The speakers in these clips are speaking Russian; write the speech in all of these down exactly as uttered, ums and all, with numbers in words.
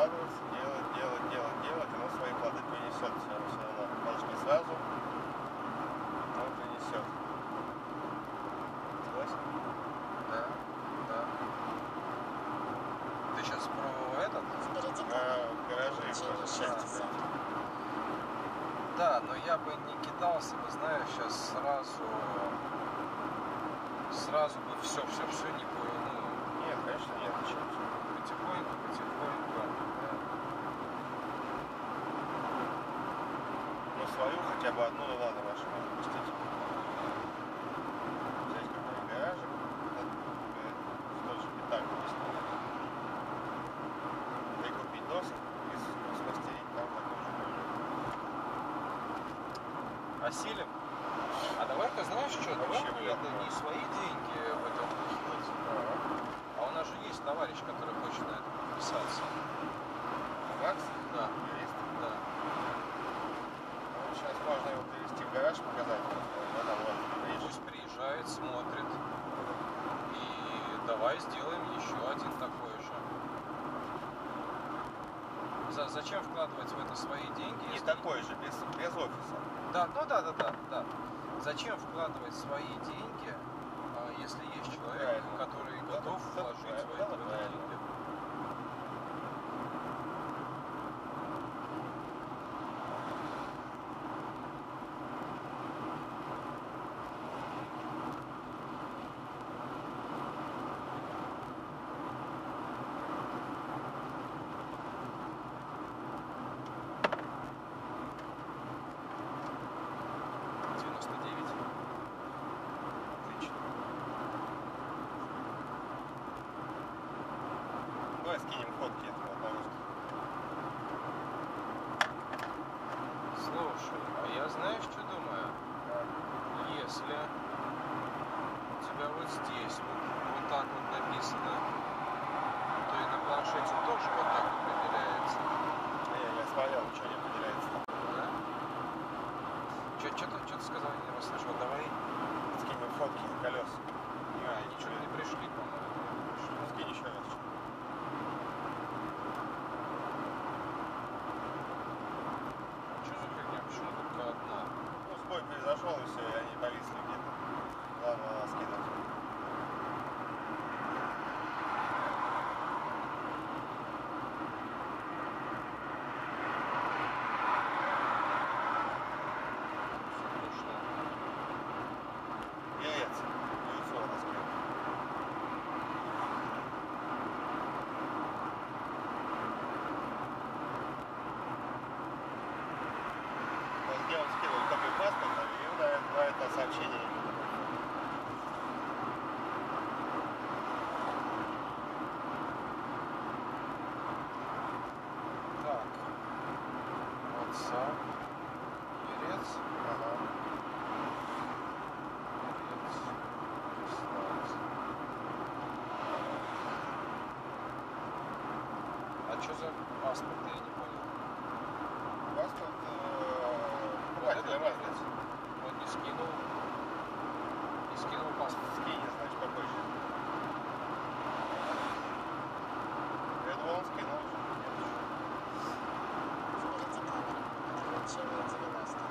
вкладываться, делать, делать, делать, делать, оно свои плоды принесет все, все равно. Может не сразу, но принесет. Согласен? Да, да. Ты сейчас про этот? Впереди А, в гараже Через тоже шестьдесят. Да, но я бы не кидался бы, знаешь, сейчас сразу, сразу бы все, все, все не понял. Ну, Нет, конечно, нет, зачем? потихоньку, потихоньку. Да. Ну, свою хотя бы одну, ну ладно, машину запустить. Взять какой-нибудь гаражик, тоже питак есть. Прикупить доски и смастерить там такой же тоже. Осилим? А давай-ка, знаешь что, давай Вообще мы вряд это ли. не свои деньги в этом вкинуть. А у нас же есть товарищ, который хочет на это подписаться. Макс? Да, Юрист? да. Ну, сейчас можно его привезти в гараж, показать. Вот там вот, видишь? Пусть приезжает, смотрит. И давай сделаем еще один такой же. За- зачем вкладывать в это свои деньги? Не если- такой же, без, без офиса. Да, ну да, да, да, да. Зачем вкладывать свои деньги, а, если есть человек, Правильно. который Да, готов да, вложить правильно, в да, это в это правильно. деньги? девяносто девять. Отлично. Давай скинем фотки этого одного. Слушай, а я знаешь, что думаю? Если у тебя вот здесь вот, вот так вот написано, то и на планшете тоже вот так определяется. Не, я смотрел, ничего не определяется. Да? Что-то что-то сказал, я не расслышал. Давай. Скинем фотки колес. А, ничего не пришли, по-моему. не пришли. Ну, скинь еще раз. Что за фигня? Почему только одна? Ну, сбой произошел, и все, и они повисли где-то. Ладно, надо скинуть. Скучно. Яйца. Яйцо надо скинуть. Вот где он скинул копию паспорта и на, на это сообщение. Так. WhatsApp. Ерец. Ага. Ерец. Прислать. А что за паспорт? Я не понял. Паспорт э, покупателя Это разница. Он не скинул. Не скинул паспорт. Скинь, значит, попозже. Я думал, он скинул уже. Впереди камера. Отключение девяносто.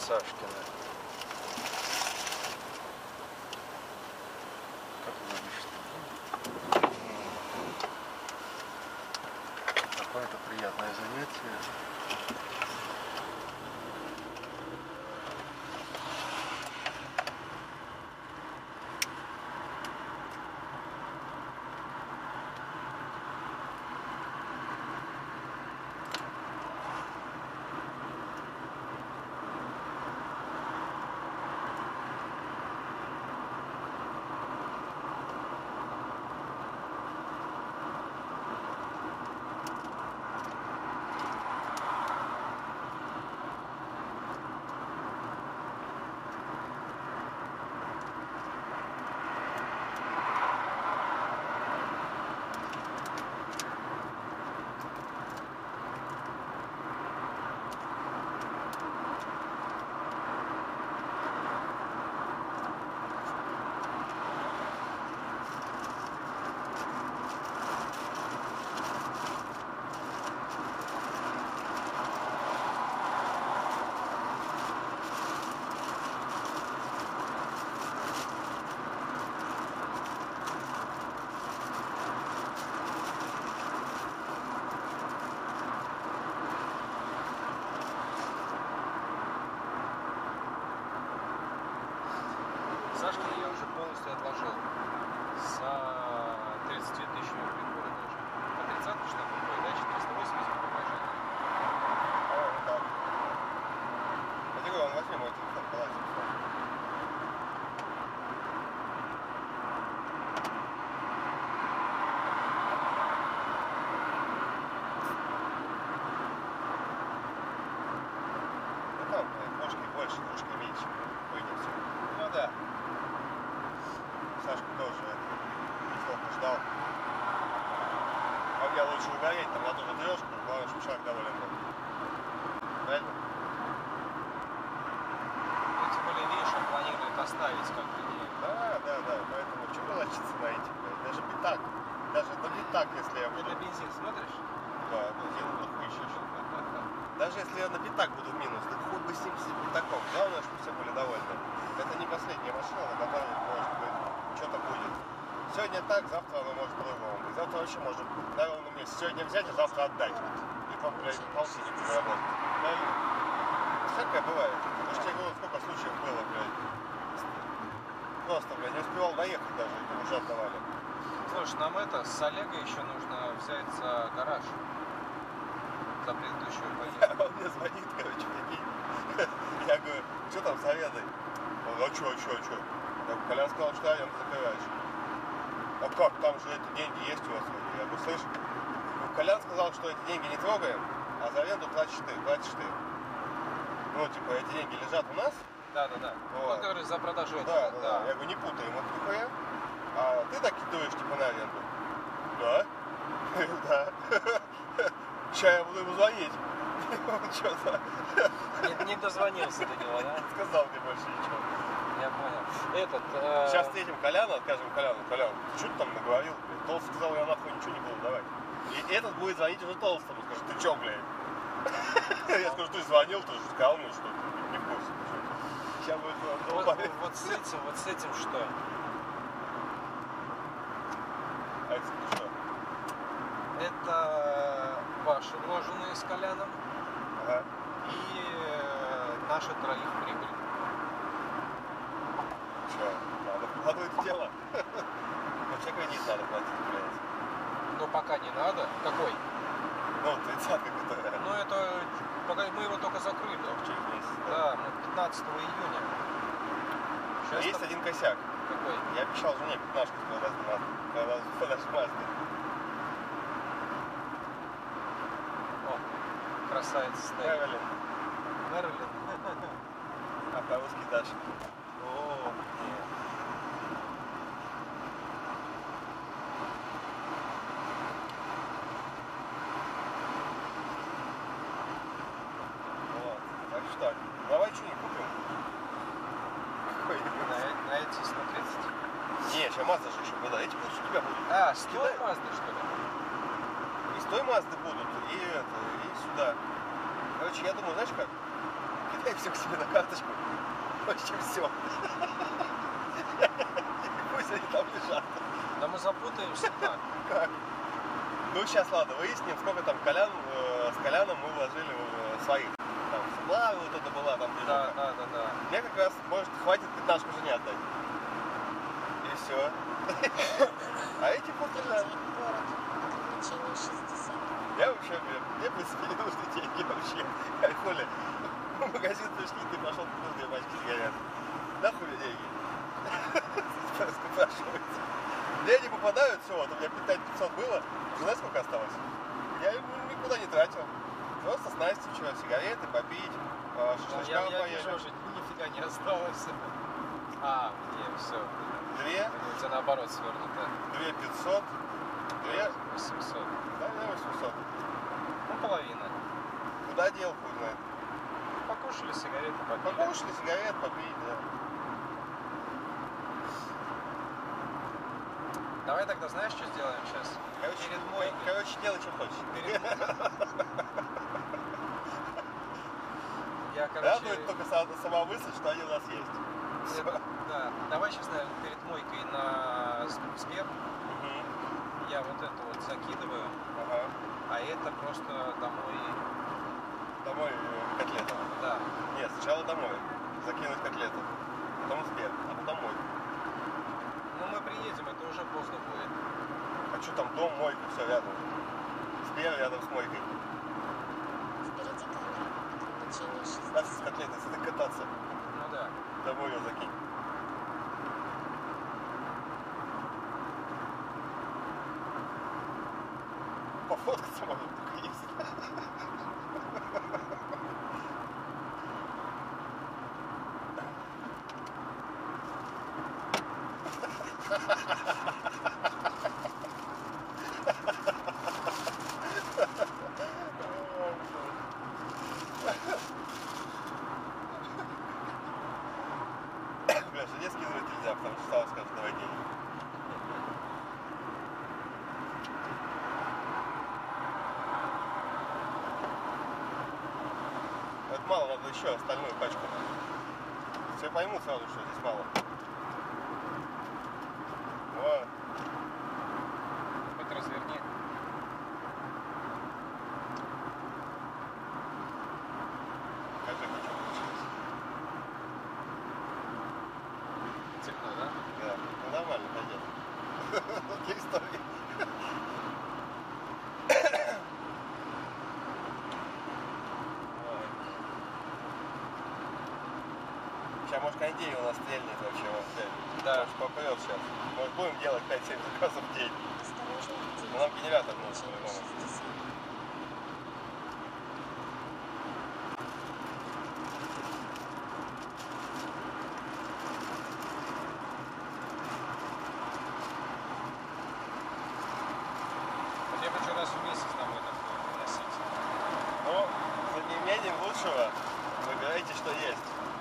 Сашкина. Как обычно. Какое-то приятное занятие. Сашкина я уже полностью отложил. За тридцать тысяч прибора даже. По тридцатке что такое, да? четыреста восемьдесят предложений. А, вот так. Я говорю, он возьми мой телефон, полазит. Ну там, ножки больше, ножки меньше. Вынесу. Ну да. Сашка тоже неплохо ждал. А мне лучше угореть, там я тоже трешку, главное, чтобы человек доволен был. Правильно? Ну, тем более, видишь, он планирует оставить как-то не... Да, да, да. Поэтому чего лочиться на эти, блядь? Даже пятак. Даже на пятак, если я Ты буду. на бензин смотришь? Да, бензин дохуища. Даже если я на пятак буду в минус, так хоть бы с ним с пятаком. Главное, чтобы все были довольны. Это не последняя машина, на которой, может быть, что-то будет. Сегодня так, завтра оно может по-другому быть. Завтра вообще можем на ровном месте. Сегодня взять, а завтра отдать. И по, блядь, полтинник заработать. Правильно? Всякое бывает. Потому что я говорю, сколько случаев было, блядь. Просто, блядь, не успевал доехать даже, и уже отдавали. Слушай, нам это, с Олегой еще нужно взять за гараж. За предыдущую поездку. Он мне звонит, короче, прикинь. Я говорю, что там с арендой? Он говорит, а что, а что, а что? Я говорю, Колян сказал, что аренду закрываешь. А как, там же эти деньги есть у вас? Я говорю, слышь, Колян сказал, что эти деньги не трогаем, а за аренду платишь ты, платишь ты. Ну, типа, эти деньги лежат у нас. Да, да, да. Вот. Ну, говоришь, за продажу Да, этого. да, да. Я говорю, не путаем, вот нихуя. А ты так кидываешь, типа, на аренду? Да. Да. Сейчас я буду ему звонить. Что за... Не, не дозвонился до него, да? Сказал мне больше ничего. Я понял. Этот... э, Сейчас встретим Коляна, скажем Коляну, Колян, что ты там наговорил? Толстый сказал, я нахуй ничего не буду давать. И этот будет звонить уже Толстому, скажет, ты чё, блядь? Я скажу, ты звонил, ты же сказал мне, что не в курсе. Сейчас будет Вот, долбать. вот с этим, вот с этим что? А это что? Это ваши вложенные с Коляном Ага. и э, наши троих прибыль. Чё, надо вкладывать в дело? Вообще кредит надо платить, блядь. Но пока не надо. Какой? Ну, тридцатка, которая. Ну это... Пока мы его только закрыли. Через месяц. Да, мы пятнадцатого июня. Сейчас Есть там- один косяк. Какой? Я обещал жене пятнашку продать на когда продашь Мазды. О, красавица стоит. Мэрилин. Мэрилин. А по-русски Даша. О, нет. Вот. Так что, давай что-нибудь купим. Какой-нибудь. На, на эти сто тридцать. Не, сейчас Мазда же еще была. Эти будут у тебя будут. А, сто Кидай. Мазды, что ли? И с той Мазды будут, и это, и сюда. Короче, я думаю, знаешь как? кидай все к себе на карточку. Почти все. Пусть они там лежат. Да мы запутаемся так. Как? Ну сейчас ладно, выясним, сколько там Колян, э, с Коляном мы вложили в э, своих. Там Слава вот это была, там Да, движуха. да, да, да. Мне как раз, может, хватит пятнашку жене отдать. И все. А эти пусть лежат. Впереди город. Ограничение шестьдесят. Я вообще, мне, мне в принципе не нужны деньги вообще. Коля, в магазин пришли, ты пошел купил две пачки сигарет. Нахуй мне деньги? Спрашивается. Мне не попадают, все, вот у меня пятнадцать пятьсот было, знаешь, сколько осталось? Я никуда не тратил. Просто с Настей вчера сигареты попить, Ну, шашлычка я, я поели. вижу, уже нифига не осталось. А, не, все. Две, У тебя наоборот свернуто. две пятьсот, две, восемьсот. да, две восемьсот. Ну, половина. Куда дел, хуй знает. Покушали сигареты, попили. Покушали сигарет, попить, да. Давай тогда знаешь, что сделаем сейчас? Короче, Перед мойкой. короче, делай, что хочешь. Перед... Я, короче... Радует только сама, сама мысль, что они у нас есть. Всё. это- Да, давай сейчас, наверное, перед мойкой на Сб- Сбер Мгм. я вот это вот закидываю, Ага. а это просто домой. Домой э, котлету. Да. Нет, сначала домой. Закинуть котлету. Потом Сбер, а потом домой. Ну, мы приедем, это уже поздно будет. А что там, дом, мойка, все рядом. Сбер рядом с мойкой. Впереди камера. Ограничение Надо с шестьдесят. котлетой сюда кататься. Ну да. Домой ее закинь. Пофоткаться можно только если. Бля, жене скидывать нельзя, потому что Слава скажет, давай денег. Это мало, надо еще остальную пачку. Все поймут сразу, что здесь мало. Вот. Хоть разверни. Покажи, как что получилось. Темно, да? Да, ну нормально пойдет. Для истории. Ой. Сейчас, может, кондей у нас стрельнет вообще во все. Да. Может, попрет сейчас. Может, будем делать пять-семь заказов в день. Осторожно, впереди. Но нам генератор нужен Ограничение по-любому. шестьдесят. Вот я хочу раз в месяц домой такое носить. Но за неимением лучшего выбирайте, что есть.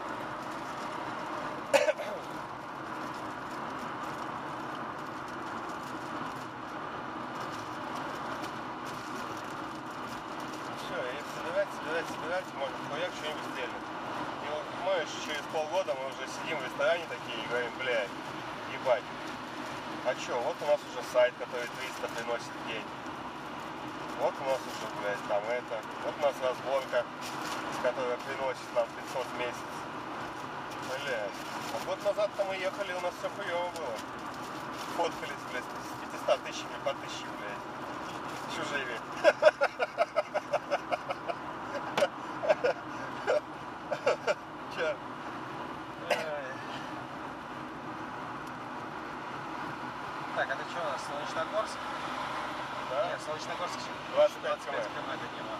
Все, и собирать, собирать, собирать, может, хуяк что-нибудь стрельнет. И вот моешь, через полгода мы уже сидим в ресторане такие и говорим, блядь, ебать. А чё, вот у нас уже сайт, который триста приносит в день. Вот у нас уже, блядь, там это. Вот у нас разборка, которая приносит нам пятьсот в месяц. Блядь. А год назад-то мы ехали, у нас все хуёво было. Фоткались, блядь, с пятьюстами тысячами по тысяче, блядь. Чужими. Чё? Так, это что у нас, Солнечногорск? Да? Нет, Солнечногорск двадцать пять двадцать пять км до него.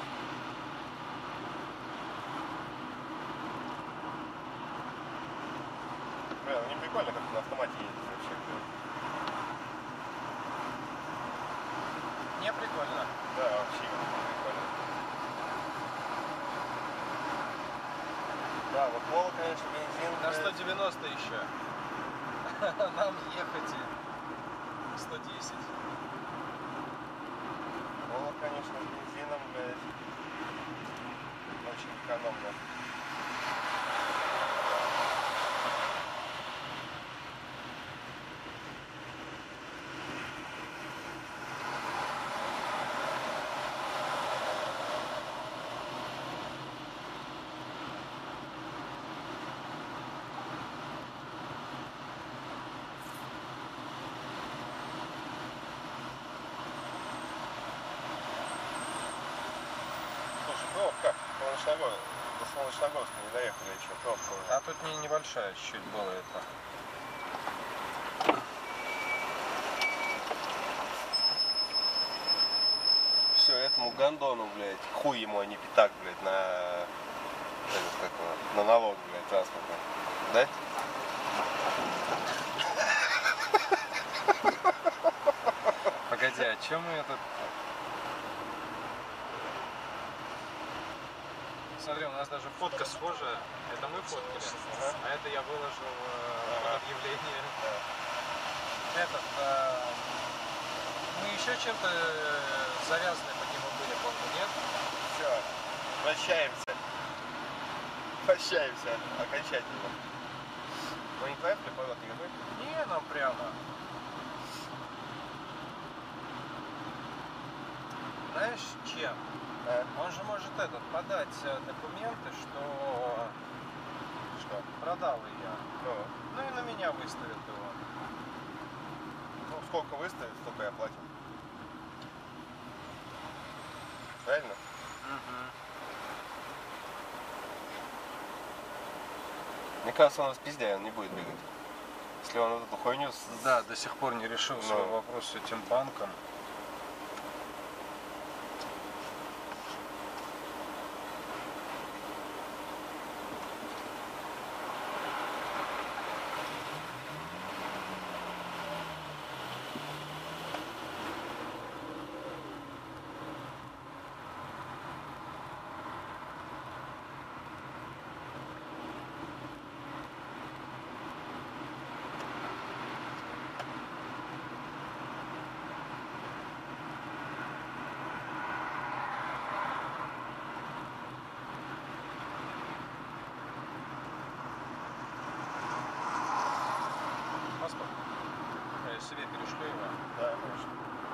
Бля, ну не прикольно, как на автомате ездить вообще. Не прикольно. Да, вообще не прикольно. Да, вот Волга, конечно, бензин. На блядь. сто девяносто еще. Нам ехать сто десять. Волга, конечно, с бензином, блядь. Очень экономно. Ну, как, Солнечногорск, до Солнечногорска не доехали еще, пробка уже. А тут не небольшая чуть-чуть была это. Все, этому гондону, блядь, хуй ему, а не пятак, блядь, на, этот, как его, на налог, блядь, транспортный. Да? Погоди, а чем мы этот... Смотри, у нас даже фотка схожая. Это мы фоткали, Ага. а это я выложил э, Ага. под объявление. Да. Этот, э, мы еще чем-то э, завязаны по нему были, по-моему, нет? Все, прощаемся. Прощаемся окончательно. Мы не поехали, поворот никакой? Не, нам прямо. Знаешь, чем? А, Он же может этот подать э, документы, что что? продал ее. Ну, Ну и на меня выставит его. ну, сколько выставит, столько и оплатим. Правильно? Мне кажется, он распиздяй, он не будет бегать. Если он вот эту хуйню... с- Да, до сих пор не решил Ну. свой вопрос с этим банком. Паспорт? Я себе перешлю его. Да, конечно.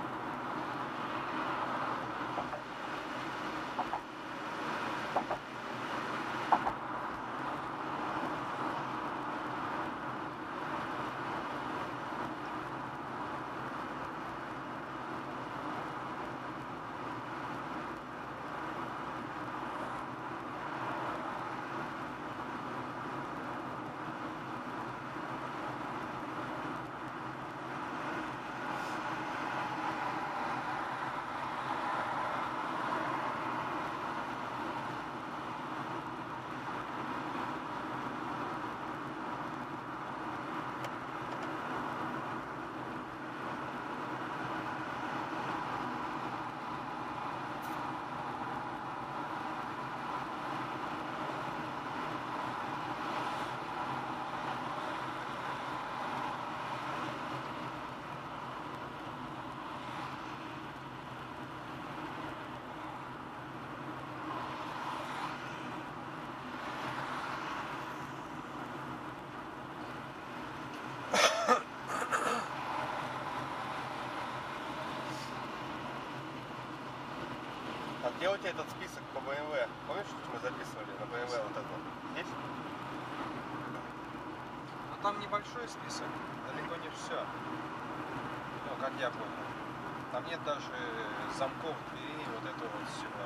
А где у тебя этот список по бэ эм вэ? Помнишь, что мы записывали на бэ эм вэ вот это? Есть? Но там небольшой список, далеко не все. Ну, как я понял. Там нет даже замков дверей, вот этого вот всего.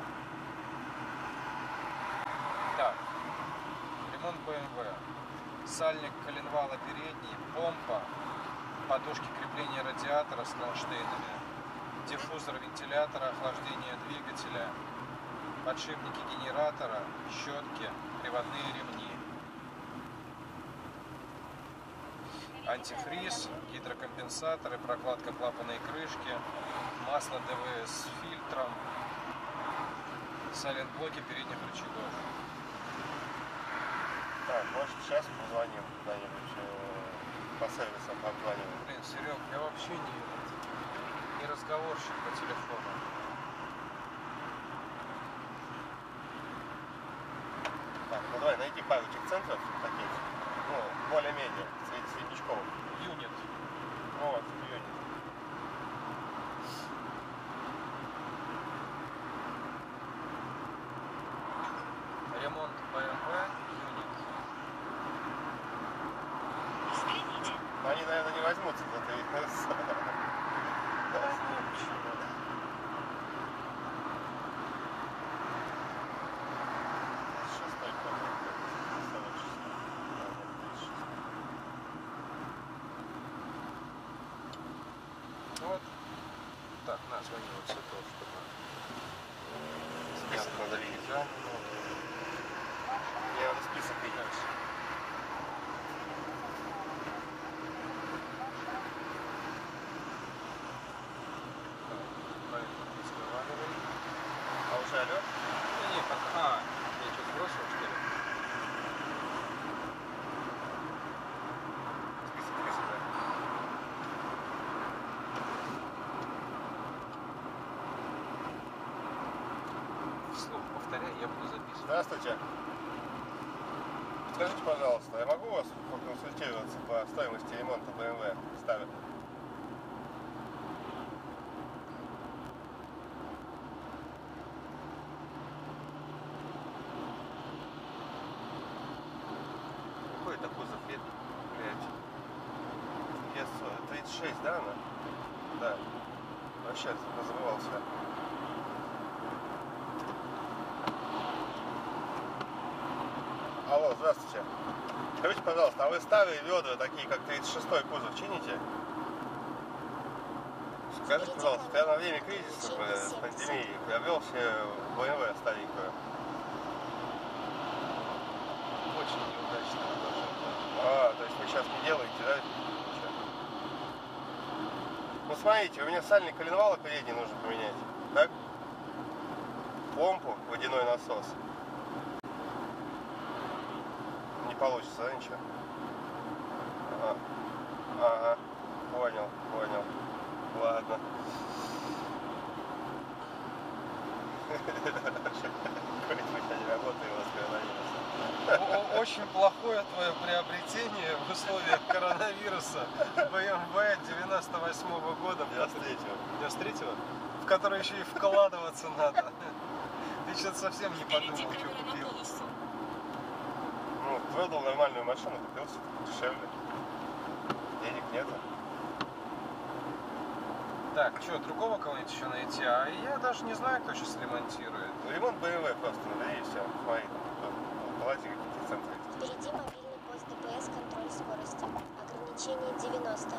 Так. Ремонт бэ эм вэ. Сальник коленвала передний, помпа, подушки крепления радиатора с кронштейнами, диффузор вентилятора, охлаждение двигателя, подшипники генератора, щетки, приводные ремни, антифриз, гидрокомпенсаторы, прокладка клапанной крышки, масло дэ вэ эс с фильтром, сайлент-блоки передних рычагов. Так, может сейчас позвоним куда-нибудь э, по сервисам обзваниваем. Блин, Серег, я вообще не, не разговорщик по телефону. Так, ну давай найди парочек центров таких, ну, более-менее, сред- среднячковых. Юнит. Вот, юнит. Ремонт бэ эм вэ, юнит. Но они, наверное, не возьмутся за три эс. Так, на, звони вот сюда, чтобы... Список надо видеть, да? Мне надо список видеть. Разговаривай. А уже алло? Не, не, пока... А, я что-то бросил, что ли? Список список, да. Вслух повторяй, я буду записывать. Здравствуйте. Скажите, пожалуйста, я могу у вас проконсультироваться по стоимости ремонта бэ эм вэ старых? Какой это кузов? Блять. тридцать шесть, да, она? Да. Вообще разрывался. Алло, здравствуйте. Скажите, пожалуйста, а вы старые ведра, такие как тридцать шестой кузов, чините? Скажите, пожалуйста, я на время кризиса с пандемией приобрел себе бэ эм вэ старенькую. Очень неудачно предложение. А, то есть вы сейчас не делаете, да? Ничего. Ну смотрите, у меня сальный коленвал передний нужно поменять. Так? Помпу, водяной насос. Не получится, да, ничего? Ага. Ага. Понял, понял. Ладно. Какой-нибудь не работает у вас коронавирус. Очень плохое твое приобретение в условиях коронавируса бэ эм вэ девяносто восьмого года. девяносто третьего. девяносто третьего? В который еще и вкладываться надо. Ты что-то совсем не подумал, что купил. Ну, продал нормальную машину, купил дешевле. Денег нету. Так, что, другого кого-нибудь еще найти? А я даже не знаю, кто сейчас ремонтирует. Ну, ремонт бэ эм вэ просто набери и все. Смотри, палате какие-то центры. Впереди мобильный пост дэ пэ эс, контроль скорости. Ограничение девяносто.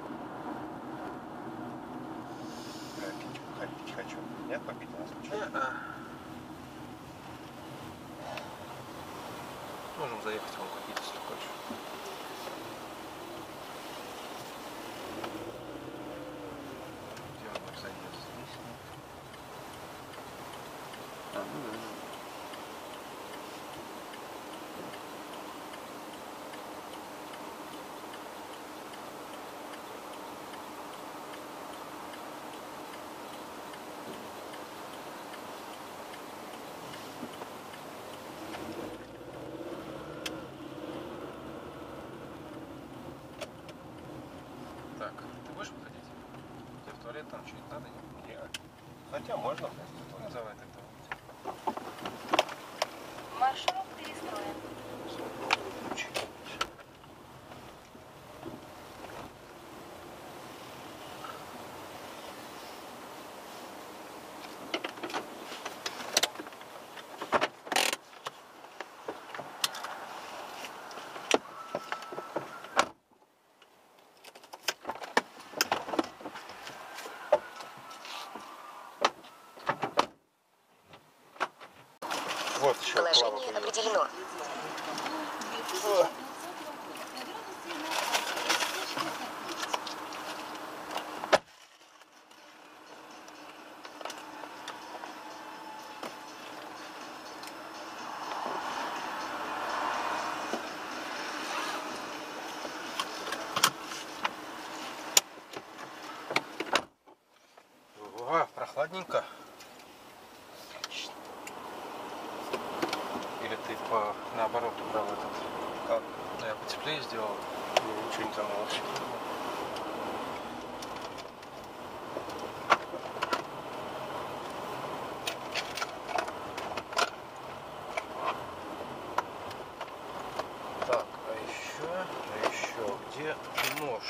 Бля, пить, бухать, пить хочу. Нет, попить у нас ничего? Не-а. Можем заехать вам купить, если хочешь. Где у них заезд? Здесь нет. А, ну да. Так, ты будешь выходить? Тебе в туалет там что-нибудь надо? Нет? Нет. Хотя можно. Ну давай тогда. Маршрут перестроен. Вот еще Положение определено. О, прохладненько. Или ты по наоборот убрал этот? Как? Ну, я потеплее сделал. Ну, ничего не замолчи. Так, а еще, а еще, где нож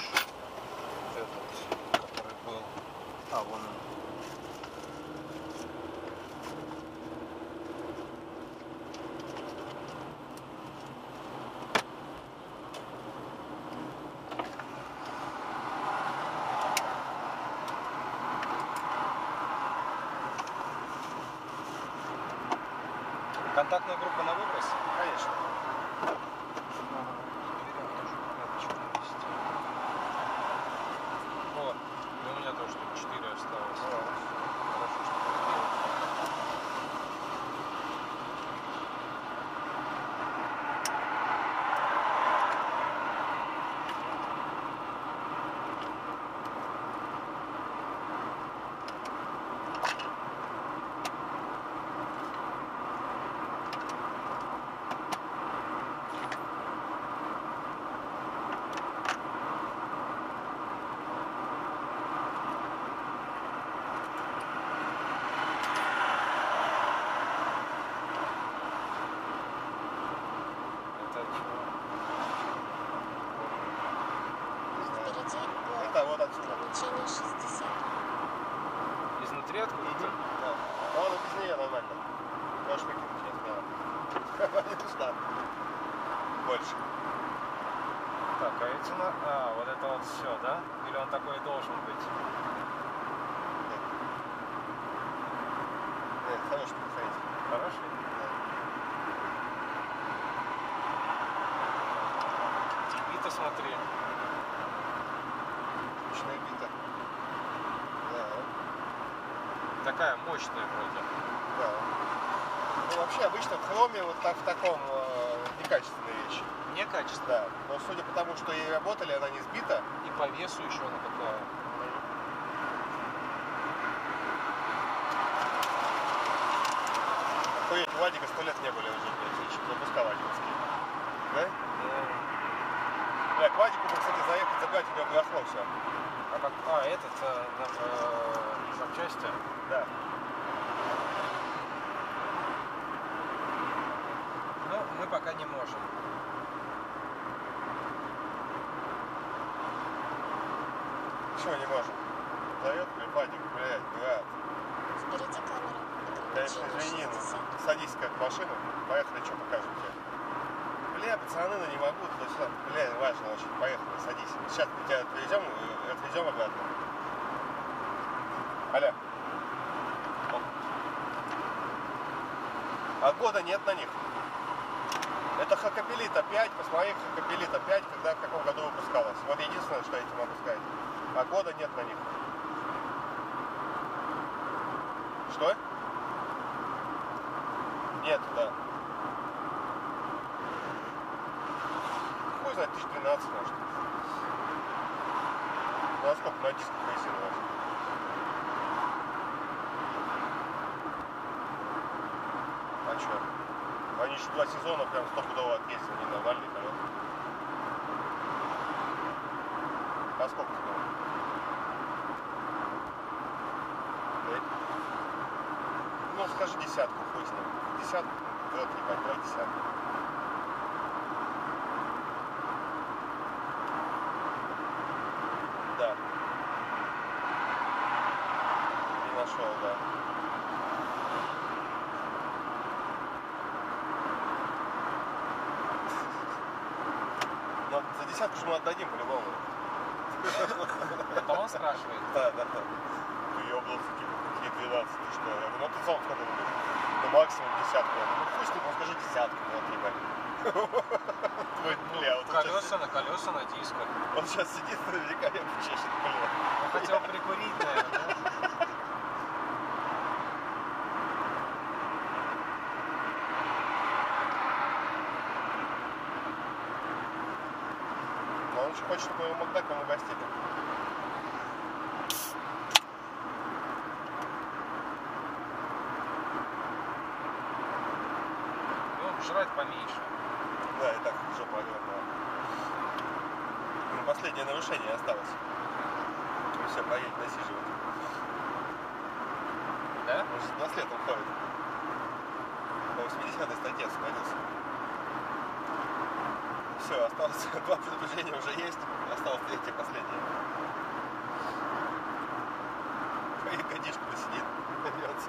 этот, который был? А, вон он. Контактная группа на выброс? Конечно. Вот. И у меня тоже тут четыре осталось. Вот. Хорошо, что проверил. Впереди город. Это вот отсюда. Ограничение шестьдесят. Изнутри откуда-то? Да. А он без нее нормально. Можешь выкинуть ее смело. Не нужна. Больше. Так, а эти на... А, вот это вот все, да? Или он такой должен быть? Нет, хороший представитель. Хороший? Бита смотри. Ручная бита. Да. Такая мощная вроде. Да. Ну вообще обычно в хроме вот так в таком э, некачественной вещи. Некачественно. Да. Но судя по тому, что ей работали, она не сбита. И по весу еще она такая. Охуеть, у Вадика сто лет не были уже, блядь, еще запускал Вадиковские. Да? Бля, к Вадику бы, кстати, заехать, забрать, у него барахло все. А как? А, этот э, э, запчасти. Да. Ну, мы пока не можем. Чего не можем? Дает, блядь, Вадик, блядь, брат. Впереди камера. Конечно, Ограничение извини, ну, шестьдесят. садись-ка в машину, поехали, что покажем тебе. Бля, пацаны, ну не могу туда-сюда. Бля, важно очень, поехали, садись. Сейчас мы тебя отвезем, э, отвезем обратно. Аля. А года нет на них. Это Хакапелита пять, посмотри, Хакапелита пять, когда в каком году выпускалась. Вот единственное, что я тебе могу сказать. А года нет на них. Что? Нет, да. Хуй знает, тысяч двенадцать, может. Ну а сколько на диске проессировалось? А чё? Они еще два сезона прям стопудово отъездили, они нормальные колеса. А сколько тебе? Пять? Ну скажи десятку, хуй с ним. Десятку, вперед, ебать, давай десятку. Да. Не нашел, да. Но за десятку же мы отдадим по-любому. Это он спрашивает. Да, да, да. Ты ёбнулся, типа, какие двенадцать, ты что? Я говорю, ну ты сам сколько думаешь? Ну максимум десятку. Я говорю, ну пусть ты, ну скажи десятку, вот, ебать. Твой, бля, вот он Колеса сейчас, на колеса на дисках. он сейчас сидит, наверняка я чешет, бля. Он хотел прикурить, наверное. Но он еще хочет, чтобы его Макдаком угостили. Ну, жрать поменьше. Да, и так жопа огромная. Ну, последнее нарушение осталось. И все, поедет насиживать. Да? Он же на след уходит. По восьмидесятой статье освободился. Все, осталось два предупреждения уже есть. Осталось третье, последнее. И годишку посидит. Вернется.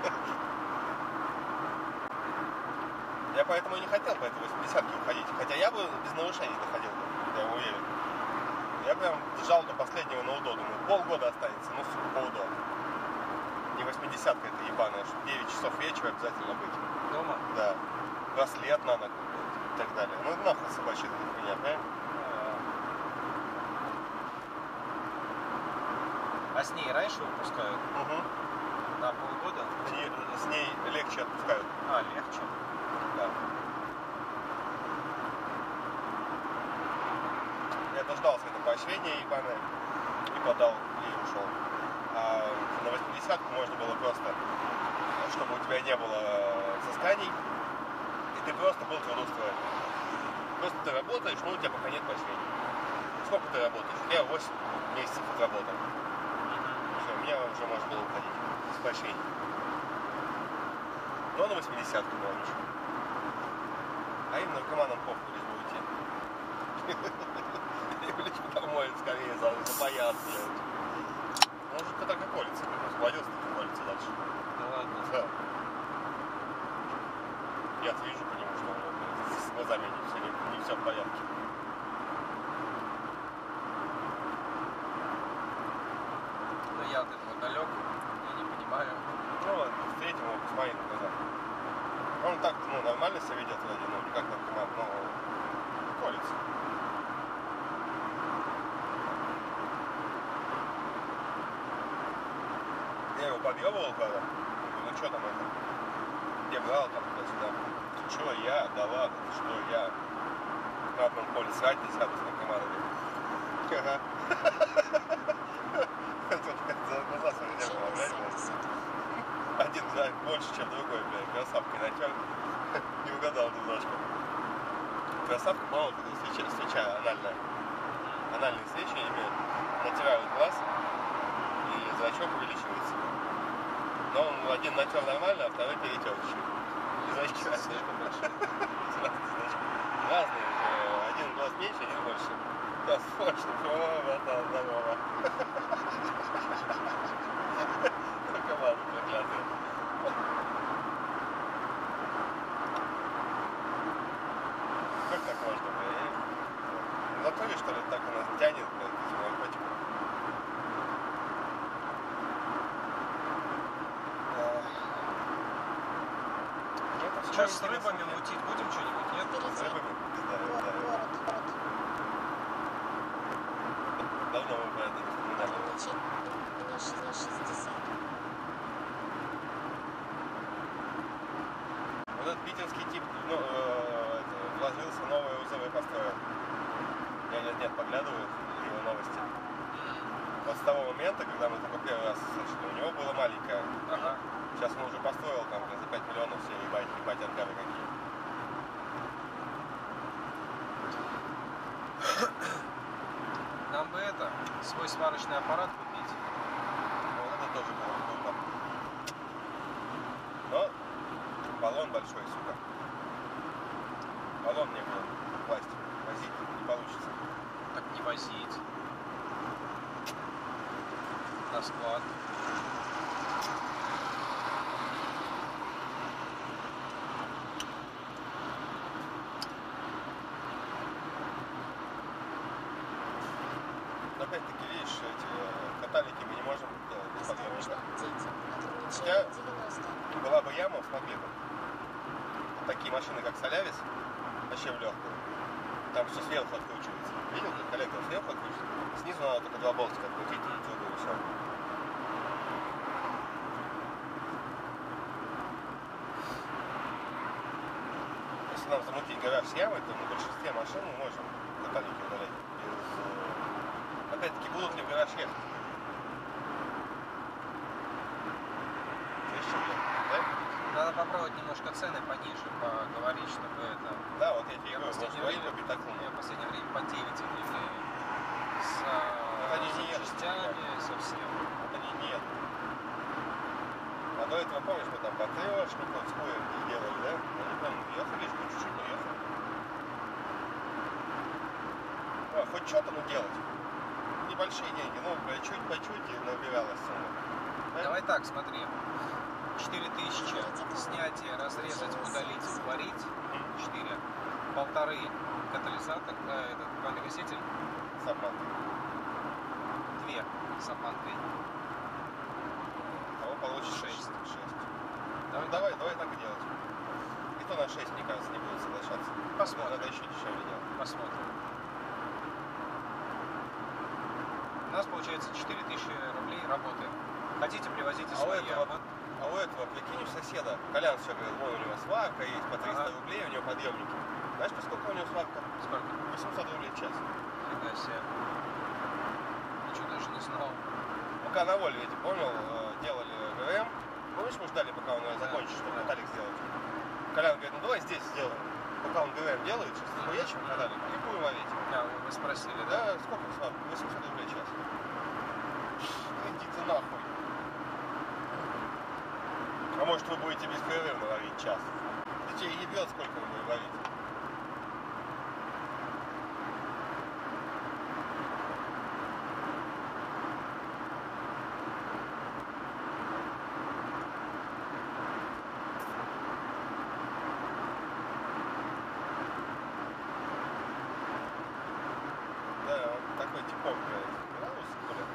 Я поэтому и не хотел по этой восьмидесятке уходить. Хотя я бы без нарушений доходил бы, я уверен. Я прям держал до последнего на УДО. Думаю, полгода останется, ну сука, по УДО. Не восьмидесятка это ебаная, что девять часов к вечеру обязательно быть. Дома? Да. Браслет на ногу и так далее. Ну, нахуй собачья эта хуйня, правильно? А с ней раньше выпускают? Угу. На полгода? С ней, с ней легче отпускают. А, легче. Да. Я дождался это поощрение ебаное и подал, и ушел. А на восьмидесятку можно было просто, чтобы у тебя не было взысканий, и ты просто был трудоустроен. Просто ты работаешь, но у тебя пока нет поощрения. Сколько ты работаешь? Я восемь месяцев отработал. Все, у меня уже можно было уходить с поощрением. Но на восьмидесятку было ничего. А им наркоманам похуй, лишь бы уйти. Лишь бы домой скорее запаяться, блядь. Может, ты так и колется, ты просто молодец, так и колется дальше. Да ладно. Да. Я вижу по нему, что у него, блядь, с глазами не все, не, не все в порядке. Но я от этого далек, я не понимаю. Ну ладно, встретим его, посмотри на глаза. Он так, ну, нормально себя ведет вроде, ну, не как наркоман, но колется. Я его подъебывал, когда, ну что там это, где брал там туда-сюда. Что я, да ладно, ты что я, на одном поле срать не сяду с наркоманами. Ага. За глаза свои не было, блядь, блядь. Один знает больше, чем другой, блядь, красавкой натер. Не угадал немножко. Красавка, по-моему, когда свеча, свеча анальная. Анальные свечи имеют, натирают глаз, и зрачок увеличивается. Но он один натер нормально, а второй перетер еще. И зрачки Слишком большие. разные. Один глаз меньше, один больше. Да, срочно, о, братан, здорово. Наркоманы проклятые. Как так можно, блядь? В натуре, что ли, так у нас тянет, блядь, этим наркотиком? Сейчас с рыбами мутить будем что-нибудь, нет? С рыбами? Да, Город, да. город, город. Давно мы про это не вспоминали. Ограничение шестьдесят. Вот этот питерский тип, ну, э, это, вложился, новые УЗВ построил. Я нет-нет, поглядываю его новости. Вот с того момента, когда мы только первый раз слышали, у него было маленькое. Ага. Сейчас он уже построил там за пять миллионов все, ебать, ебать, ангары какие. Нам бы это, свой сварочный аппарат купить. Вот это тоже было круто. Но баллон большой, сука. Баллон не было класть, возить не получится. Так не возить. На склад. Но опять-таки, видишь, эти э, каталики мы не можем делать без Осторожно, подъемника. дети. Я- Ограничение девяносто. Была бы яма, смогли бы. Вот такие машины, как Солярис, вообще в легкую. Там все сверху откручивается. Видел, как коллектор сверху откручивается? Снизу надо только два болтика открутить и трубу, и все. Если нам замутить гараж с ямой, то на большинстве машин мы можем каталики удалять. Без, э, Опять-таки, будут ли в гараж ехать? Видишь, что, блядь, да? Надо попробовать немножко цены пониже, поговорить, чтобы это... Да, вот я тебе Я говорю, в может, последнее говорить время, по пятаку. я в последнее время по девять объявляю. С они не едут. запчастями, со всем. Вот они нет. А до этого, помнишь, мы там по трешнику с хуем делали, да? Они там ехали, что чуть-чуть, но ехали. А, хоть что-то, ну, делать. Небольшие деньги, ну, блядь, чуть по чуть и набиралась сумма. Да? Давай так, смотри. четыре тысячи снятие, разрезать, удалить, сварить. четыре. Полторы катализатор, э, этот гаситель. С обманкой. Две с обманкой. Кого получишь? Шесть. Шесть. Давай, Ну, давай на шесть, мне кажется, не будут соглашаться. Посмотрим. Надо еще дешевле делать. Посмотрим. У нас получается четыре тысячи рублей работает. Хотите, привозите А у свои. этого, а у этого, прикинь, у соседа, Колян все говорил, вон у него сварка есть по триста Ага. рублей, у него подъемники. Знаешь, по сколько у него сварка? Сколько? восемьсот рублей в час. Фига себе. Ничего даже не знал. Пока на Вольве, помнил, делали ГРМ. Помнишь, мы ждали, пока он ее закончит, чтобы Да. каталик сделать? Колян говорит, ну давай здесь сделаем. Пока он ГРМ делает, сейчас хуячим каталик и будем ловить. А, вы, вы спросили, да? Да, сколько сварка? восемьсот рублей в час. Иди ты нахуй. А может, вы будете беспрерывно ловить час? Да тебе ебет, сколько вы будете ловить. Да, он такой типок, блядь. Белорус, блядь.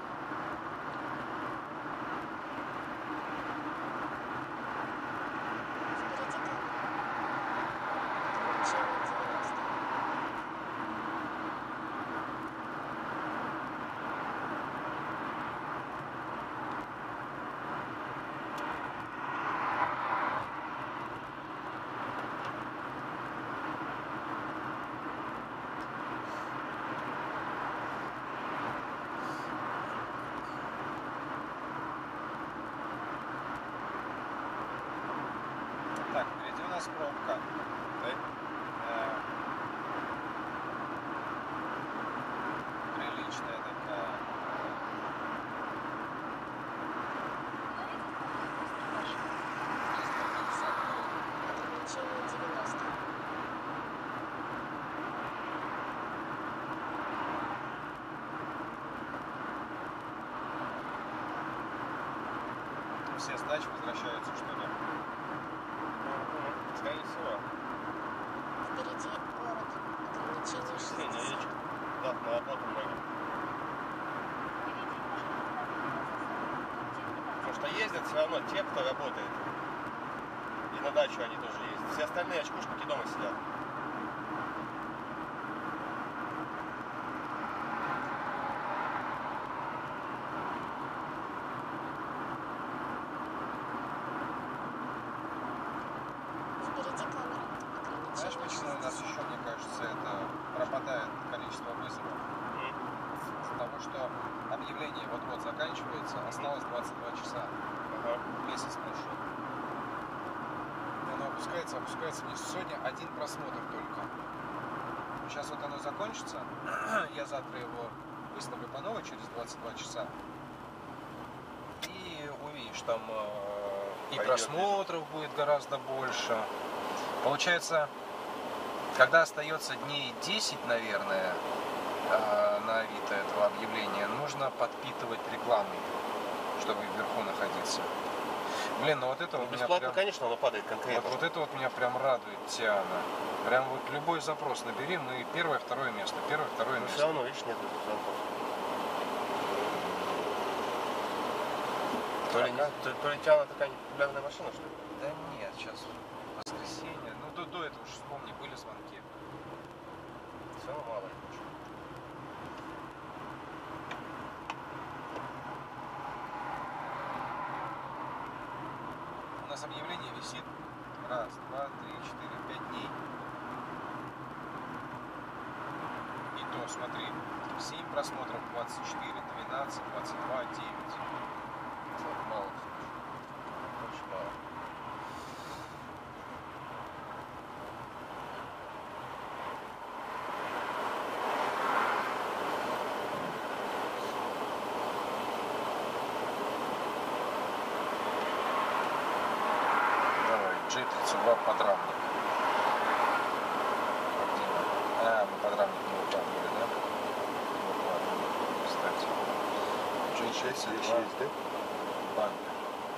Впереди камера. Ограничение девяносто. Так, впереди у нас пробка. Да? Э, Приличная такая. Ограничение девяносто. Все с дач возвращаются, что ли? Скорее всего. Впереди город. Ограничение Сеня, шестьдесят. речка. Да, на работу многим. Потому что ездят все равно те, кто работает. И на дачу они тоже ездят. Все остальные очкушники дома сидят. Впереди камера. Знаешь, Ограничение почему у нас шестьдесят. еще, мне кажется, это пропадает количество вызовов? Из-за того, что объявление вот-вот заканчивается, осталось двадцать два часа. Ага. Месяц прошел. И оно опускается, опускается вниз. Сегодня один просмотр только. Сейчас вот оно закончится. Я завтра его выставлю по новой через двадцать два часа. И увидишь, там э, и Пойдет просмотров будет гораздо больше. Получается, когда остается дней десять, наверное, э, на Авито этого объявления, нужно подпитывать рекламой, чтобы вверху находиться. Блин, ну вот это Ну, вот меня бесплатно, прям... конечно, оно падает Вот, конкретно. вот это вот меня прям радует, Тиана. Прям вот любой запрос набери, мы первое, второе место, первое, второе Но все место. равно, видишь, нет звонков. То ли, не, то, то ли Тиана такая непопулярная машина, что ли? Да нет, сейчас воскресенье. Ну до, до этого уж вспомни, были звонки. Все равно мало их очень. У нас объявление висит раз, два, три, четыре, пять дней. И то, смотри, семь просмотров, двадцать четыре, двенадцать, двадцать два, девять. Это мало, слушай. Очень мало. Давай, джей тридцать два подрамник. Где мы? А, мы подрамник не выкладывали, да? Выкладывали, кстати. джей тридцать два да? бампер.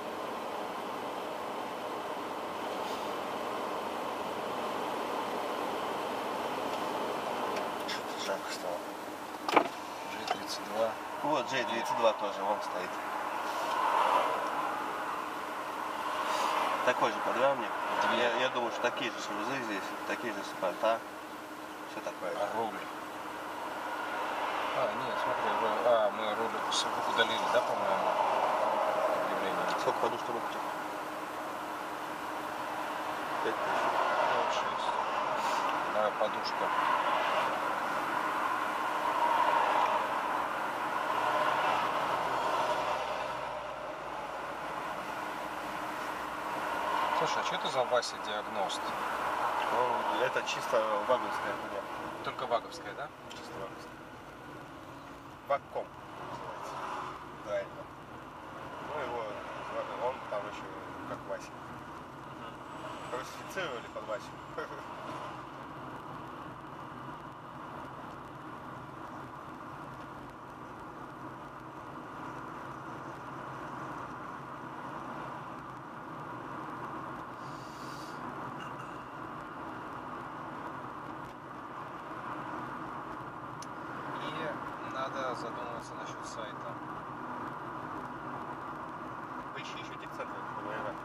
Жарко стало. джей тридцать два. Вот, джей тридцать два тоже, вон стоит. такой же подрамник. Я, я думаю, что такие же шлюзы здесь, такие же спорта. Все такое. А руль? А, нет, смотри, вы, а, мы руль удалили, да, по-моему? Объявление. Сколько подушка рубки? пять тысяч. пять шесть. А, подушка. Слушай, а что это за Вася диагност? Ну, это чисто ваговская хуйня. Только ваговская, да? Чисто ваговская. Вакком называется. Правильно. Ну его, он там еще как Вася. Классифицировали под Васю. Надо задумываться насчет сайта. Поищи еще техцентр в ВВ.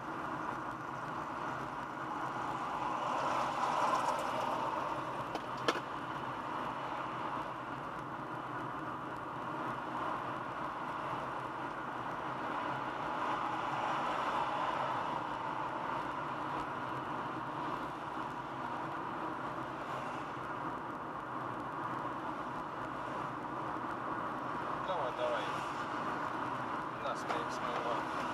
Давай, давай. На, смотри, смело.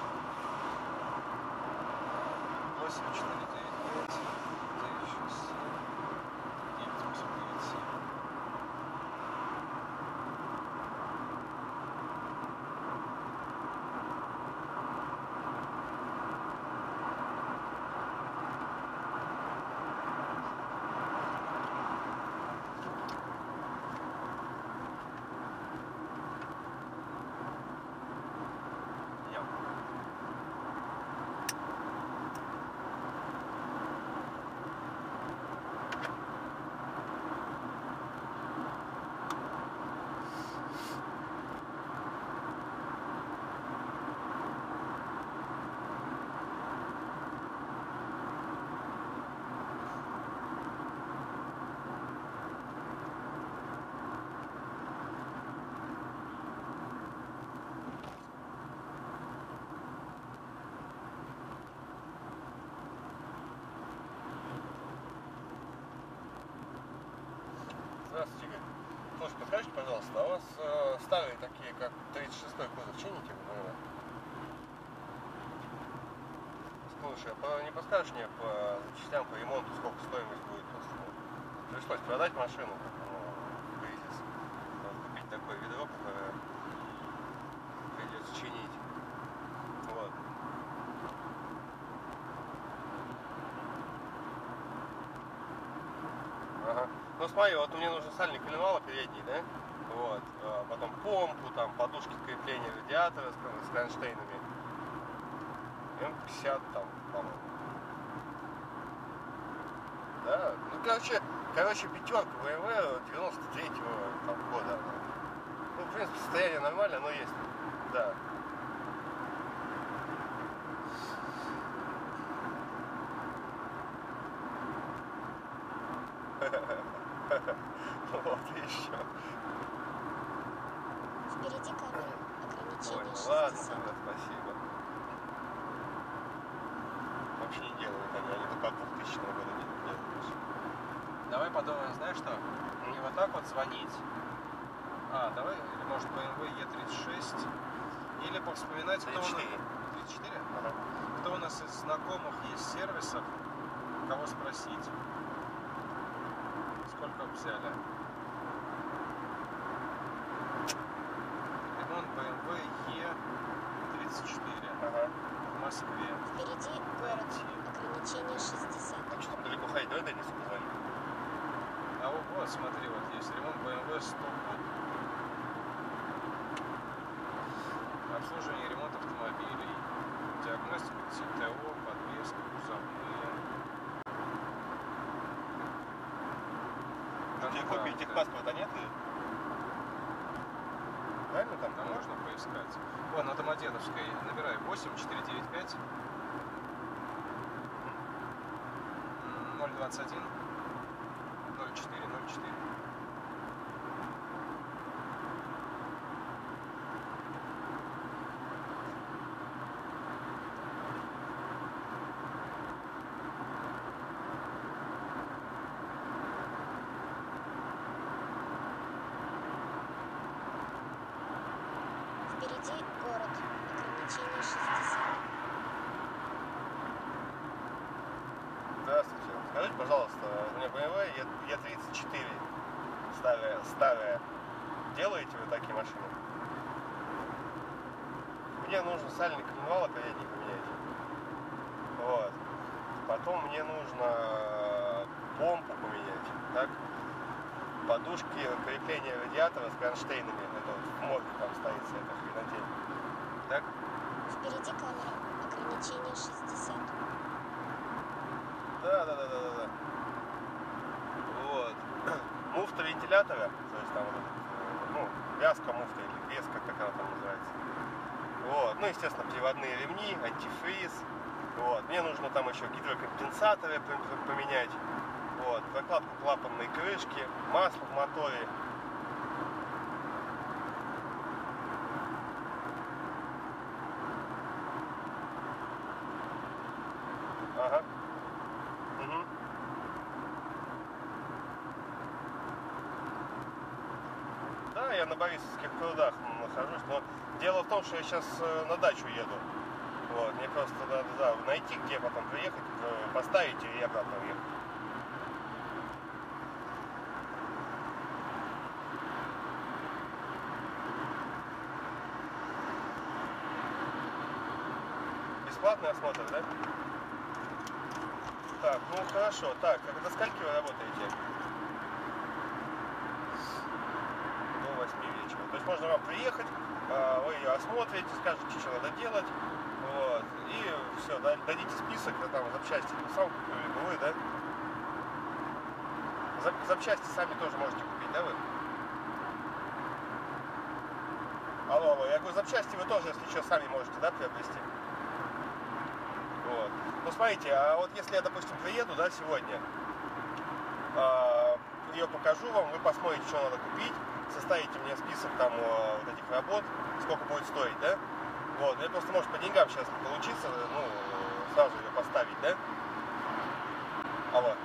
восемь четыре девять пять девять шесть семь девять восемь девять семь. Здравствуйте, Игорь. Слушай, подскажите, пожалуйста, а у вас э, старые такие, как тридцать шестой кузов, чините, наверное? Слушай, а не подскажешь мне по частям, по ремонту, сколько стоимость будет? Просто, ну, пришлось продать машину, ну, кризис. Надо купить такое ведро, которое придется чинить. Вот. Ага. Ну смотри, вот мне нужен сальник коленвала передний, да? Вот. А потом помпу, там подушки крепления радиатора с, с кронштейнами. эм пятьдесят там, по-моему. Да. Ну короче, короче, пятерка вэ вэ девяносто третьего там, года. Ну, в принципе, состояние нормальное, но есть. Да. Вот и еще. Впереди камера. Ограничение Ой, ладно, шестьдесят. тогда спасибо. Вообще не делают они, они только от двухтысячного года не делают. Давай подумаем, знаешь что? Не вот так вот звонить. А, давай, или может бэ эм вэ е тридцать шесть. Или повспоминать, кто у нас... тридцать четыре. тридцать четыре? Ага. Кто у нас из знакомых есть сервисов, кого спросить. Сколько взяли? Ремонт бэ эм вэ е тридцать четыре Ага. в Москве. Впереди город. Ограничение шестьдесят. Так что там далеко ходить? Давай Денису позвоним. А вот, вот, смотри, вот есть ремонт бэ эм вэ сто год. Обслуживание и ремонт автомобилей. Диагностика си тэ о, подвеска, кузовные. У тебя копии Контакты. техпаспорта нет? И... Правильно там? Да, можно поискать. О, на Домодедовской набирай восемь четыре девять пять ноль двадцать один ноль четыре ноль четыре. Впереди город. Ограничение шестьдесят. Здравствуйте. Скажите, пожалуйста, у меня бэ эм вэ Е тридцать четыре, старая, старая. Делаете вы такие машины? Мне нужно сальник коленвала передний поменять. Вот. Потом мне нужно помпу поменять. Так? Подушки крепления радиатора с кронштейнами. Это вот в морге там стоит вся эта хренотень. Так? Впереди камера. Ограничение шестьдесят. Да, да, да, да, да, да. Вот. Муфта вентилятора, то есть там вот, ну, вязка муфта или веска, как она там называется. Вот. Ну, естественно, приводные ремни, антифриз. Вот. Мне нужно там еще гидрокомпенсаторы поменять. Вот. Прокладку клапанной крышки, масло в моторе. Ага. Угу. Да, я на Борисовских прудах нахожусь, но дело в том, что я сейчас на дачу еду. Вот, мне просто надо, да, найти, где потом приехать, поставить и обратно уехать. Бесплатный осмотр, да? Так, ну хорошо. Так, а до скольки вы работаете? До восьми вечера. То есть можно вам приехать, вы ее осмотрите, скажете, что надо делать. Вот. И все, дадите список, да, там запчасти сам купил, либо вы, да? Запчасти сами тоже можете купить, да, вы? Алло, алло, я говорю, запчасти вы тоже, если что, сами можете, да, приобрести? Вот. Ну, смотрите, а вот если я, допустим, приеду, да, сегодня, э, ее покажу вам, вы посмотрите, что надо купить, составите мне список там э, вот этих работ, сколько будет стоить, да? Вот, мне просто может по деньгам сейчас не получится, ну, сразу ее поставить, да? Алло.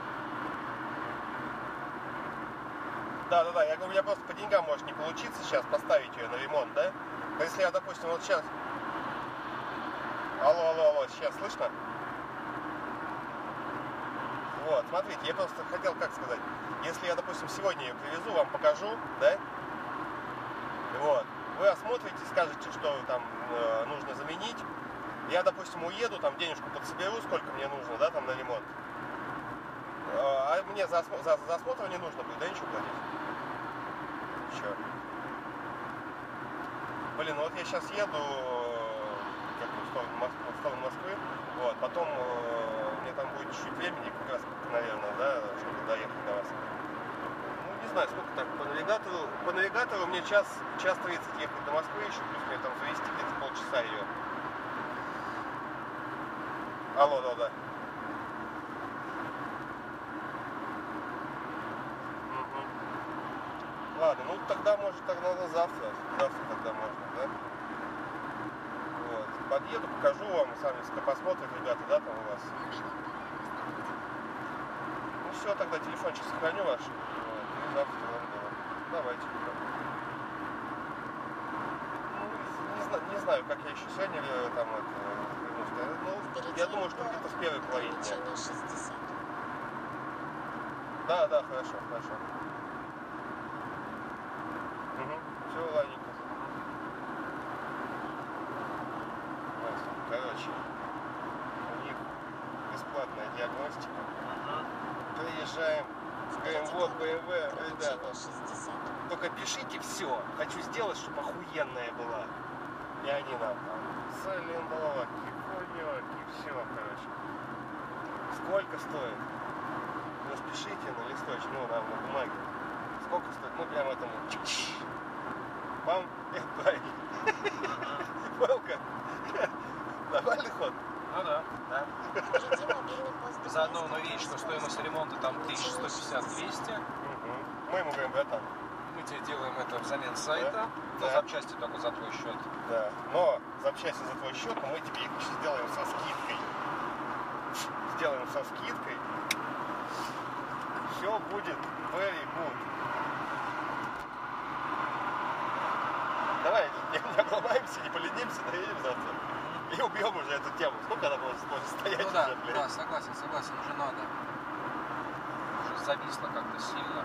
Да, да, да, я говорю, у меня просто по деньгам может не получиться сейчас поставить ее на ремонт, да? Но если я, допустим, вот сейчас... Алло, алло, алло, сейчас слышно? Вот, смотрите, я просто хотел, как сказать, если я, допустим, сегодня ее привезу, вам покажу, да? Вот, вы осмотрите, скажете, что там э, нужно заменить. Я, допустим, уеду, там денежку подсоберу, сколько мне нужно, да, там на ремонт. А мне за, за, за осмотр не нужно будет, да, ничего платить? Ничего. Блин, ну вот я сейчас еду как бы, в сторону Москвы, в сторону Москвы, вот, потом э, мне там будет чуть-чуть времени, как раз, наверное, да, чтобы доехать до вас. Ну, не знаю, сколько так, по навигатору, по навигатору мне час, час тридцать ехать до Москвы еще, плюс мне там завести где-то полчаса ее. Алло, да, да. Ладно, ну тогда может тогда на завтра. Завтра тогда можно, да? Вот. Подъеду, покажу вам, сами посмотрят ребята, да, там у вас. Ну все, тогда телефончик сохраню ваш. Вот. И завтра вам делаем. Давайте. Ну, не, знаю, не знаю, как я еще сегодня там это. Ну, я думаю, что где-то в первой половине дня. Да, да, хорошо, хорошо. Угу. Все, ладненько. Короче, у них бесплатная диагностика. Угу. Приезжаем с ГМВ, БМВ, ребята. Только пишите все. Хочу сделать, чтобы охуенная была. И они нам там соленоки, хуёки, все, короче. Сколько стоит? Распишите на листочке, ну, нам на бумаге. Сколько стоит? Ну, прям этому. Вам и отправили. Понял как? Нормальный ход? Ну да. Да? Впереди мобильный пост ДПС. Заодно он увидит, что стоимость ремонта там тысяча сто пятьдесят - двести. Мгм. Мы ему говорим, братан, Мы тебе делаем это взамен сайта. Да. Но Да. запчасти только за твой счет. да, но запчасти за твой счет, мы тебе их еще сделаем со скидкой. Сделаем со скидкой. Все будет very good. Давай, не, не обломаемся, не поленимся, доедем завтра. И убьем уже эту тему. Сколько она может стоять Ну уже, да, блядь? да, согласен, согласен, уже надо. Уже зависло как-то сильно.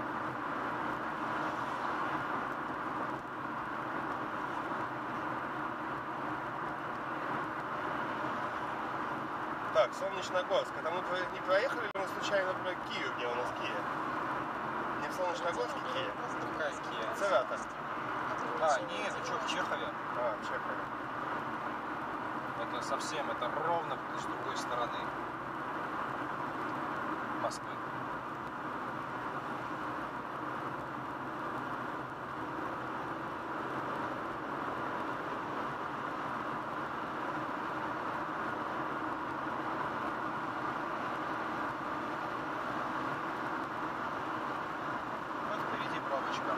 Так, Солнечногорск. Это мы про- не проехали ли мы случайно про Киев, где у нас Кия? Не в Солнечногорске Кия? Какая Кия? Церата. А, нет, ты что, в Чехове? А, Чехове. Это совсем, это ровно с другой стороны Москвы. Вот впереди пробочка.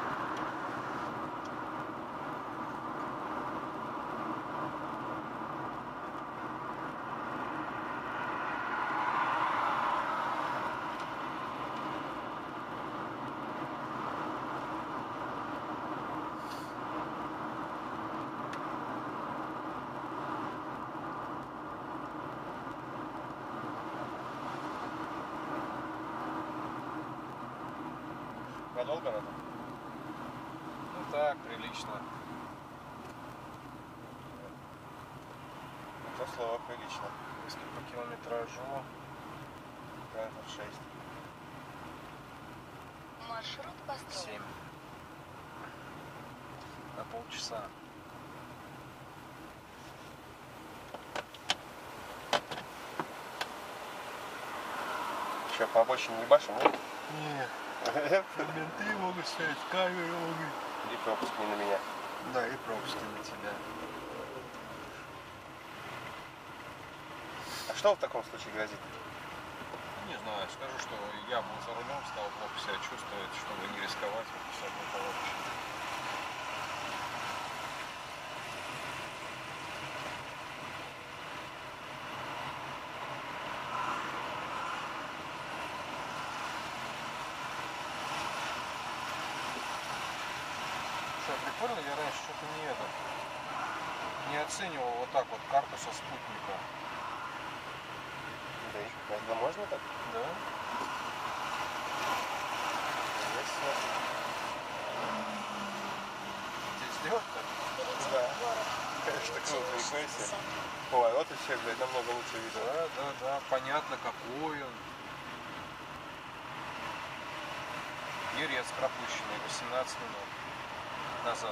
Надолго надо? Ну так, прилично. То слово прилично. Если по километражу. Километров шесть. Маршрут построен. семь. На полчаса. Че, по обочине не башим, нет? Нет. Менты могут ставить камеру, могут. И пропуск не на меня. Да, и пропуски на тебя. А что в таком случае грозит? Не знаю, скажу, что я был за рулем, стал плохо себя чувствовать, чтобы не рисковать с одной коробочкой. Что, прикольно, я раньше что-то не это, не оценивал вот так вот карту со спутника. Да, и это можно так? Да? Если... Здесь сделать-то? Впереди Да. город. Конечно, круто, Ограничение нихуя себе. шестьдесят. Повороты все, блядь, намного лучше видно. Да, да, да, понятно какой он. Юрец пропущенный восемнадцать минут назад.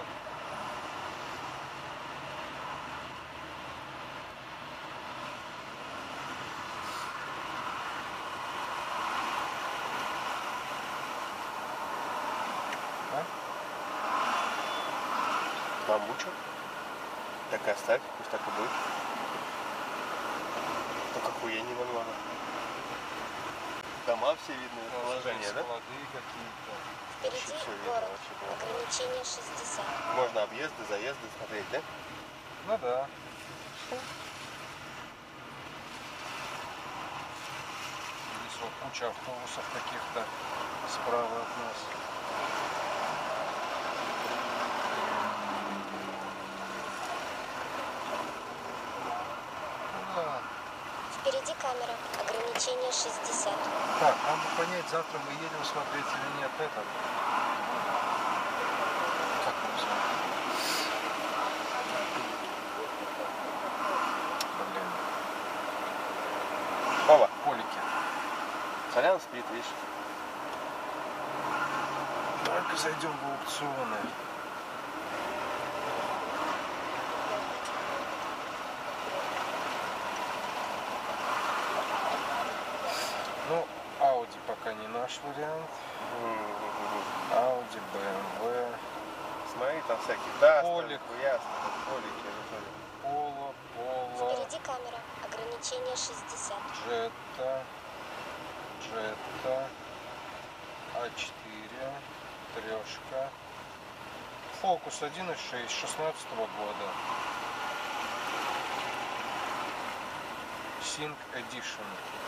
А? Бамбучу. Так и оставь, пусть так и будет. Только хуйни немного. Дома все видны, положение, да? Склады какие-то. Впереди Вообще всё видно, город. вообще классно. Ограничение шестьдесят. Можно объезды, заезды смотреть, да? Ну да. Здесь вот куча автобусов каких-то справа от нас. Ну да. Впереди камера. Ограничение шестьдесят. Так, надо понять, завтра мы едем смотреть или нет этот. Как его зовут? Блин. Вова, Полики. Солян спит, видишь? Давай-ка зайдем в аукционы. Ну, Audi пока не наш вариант. Audi, бэ эм вэ, Смотри, там всякие, да, Полик. ясно, полики выходят. Polo, Polo. Впереди камера. Ограничение ограничение шестьдесят. Джетта, Джетта, А четыре, трешка. Фокус один и шесть, шестнадцатого года. Sync Edition.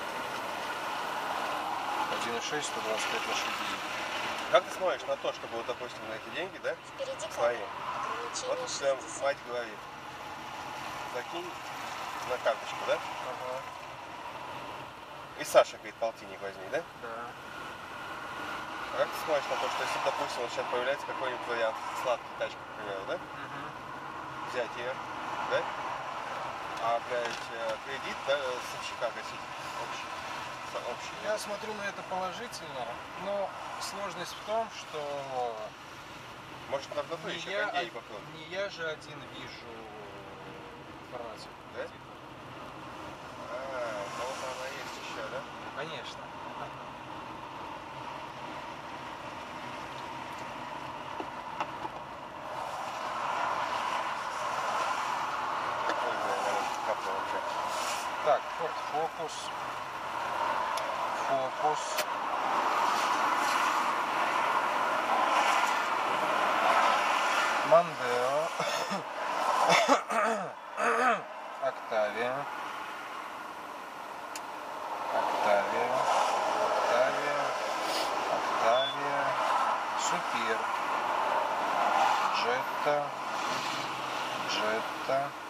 один и шесть, сто двадцать пять лошадей. Как ты смотришь на то, чтобы, вот, допустим, на эти деньги, да, Впереди свои, ограничение вот прям шестьдесят. мать говорит, закинь на карточку, да? Ага. И Саша говорит, полтинник возьми, да? Да. А как ты смотришь на то, что если, допустим, вот сейчас появляется какой-нибудь вариант сладкой тачки, к примеру, да? Угу. Взять ее, да? А, блядь, кредит, да, с общака гасить. Общий. Со- общий. Я смотрю на это положительно, но сложность в том, что Может, на натуре не еще я, кондей од- попробуй. не я же один вижу информацию. Да? А, у кого-то она есть еще, да? Конечно. Ой, блядь, капнула вообще. Так, Ford Focus. Focus. Mondeo. Octavia. Octavia. Octavia. Octavia. Super. Jetta. Jetta.